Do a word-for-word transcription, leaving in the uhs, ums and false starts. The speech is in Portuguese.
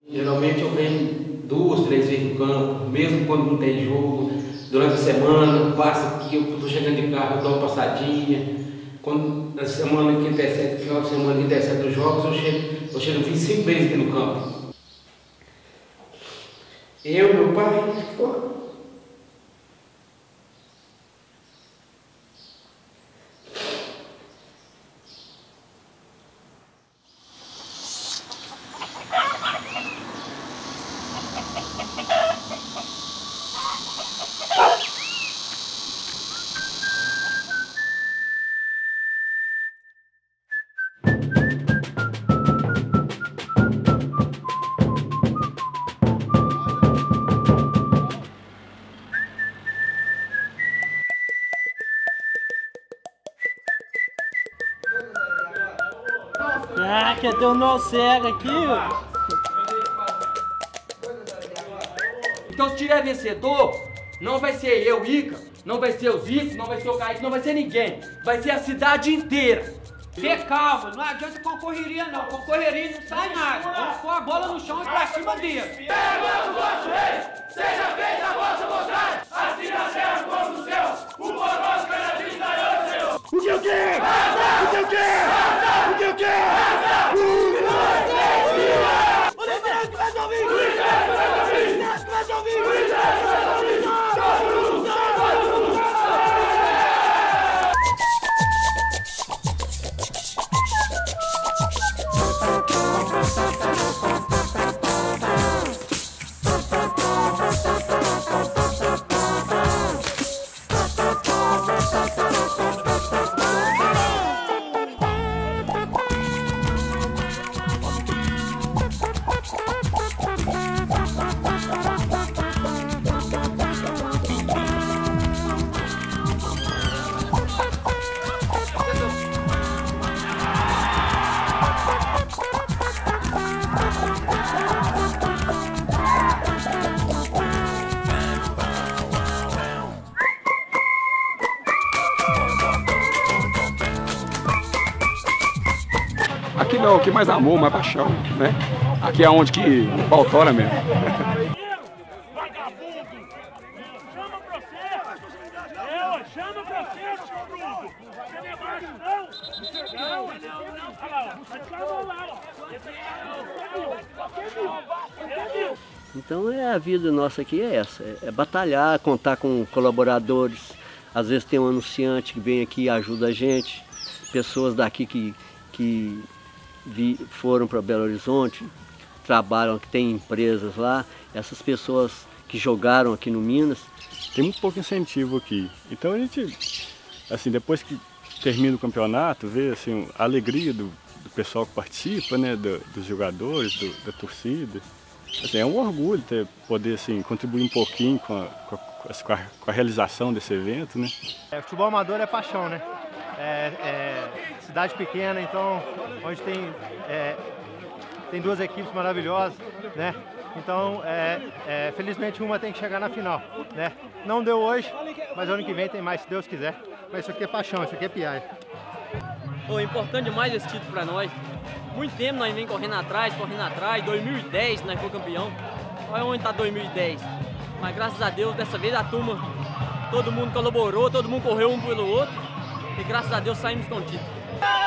Geralmente eu venho duas, três vezes no campo, mesmo quando não tem jogo. Durante a semana, passa aqui, eu estou chegando de carro, eu dou uma passadinha. Quando na semana que intercede, final de semana que intercede os jogos, eu chego, eu chego fiz cinco vezes aqui no campo. Eu, meu pai, pô. Ah, quer ter um nó cego aqui, ó. Então se tiver vencedor, não vai ser eu, Ica, não vai ser o Zico, não vai ser o Kaique, não vai ser ninguém. Vai ser a cidade inteira. Ter calma, não adianta concorreria não, concorreria não sai nada. Vamos pôr a bola no chão e pra cima dele. Pega o vosso rei, seja feita a vossa vontade, assim na terra como no céu, o poderoso canadinho da Deus, Senhor. O que eu quero? O que eu quero? O que eu quero? O Liceu que vai ouvir! O Liceu que vai ouvir! O Liceu que vai ouvir! O Liceu que vai ouvir! Aqui não, aqui é mais amor, mais paixão, né? Aqui é onde que o pau tora mesmo. Vagabundo! Chama processo! Eu, chama processo, Bruno! Você não é macho, não? Não, não, não! Olha lá, ó. Calma lá, ó. Então é, a vida nossa aqui é essa, é, é batalhar, contar com colaboradores. Às vezes tem um anunciante que vem aqui e ajuda a gente, pessoas daqui que, que vi, foram para Belo Horizonte, trabalham, que tem empresas lá, essas pessoas que jogaram aqui no Minas. Tem muito pouco incentivo aqui, então a gente, assim, depois que termina o campeonato, vê assim, a alegria do, do pessoal que participa, né, do, dos jogadores, do, da torcida. Assim, é um orgulho ter, poder assim, contribuir um pouquinho com a, com, a, com a realização desse evento, né? É, futebol amador é paixão, né? É, é, cidade pequena, então, onde tem, é, tem duas equipes maravilhosas, né? Então, é, é, felizmente uma tem que chegar na final, né? Não deu hoje, mas ano que vem tem mais, se Deus quiser. Mas isso aqui é paixão, isso aqui é piai. Oh, é importante demais esse título pra nós. Muito tempo nós vem correndo atrás, correndo atrás. dois mil e dez nós fomos campeão. Olha onde tá dois mil e dez. Mas graças a Deus, dessa vez a turma, todo mundo colaborou, todo mundo correu um pelo outro. E graças a Deus saímos com o título.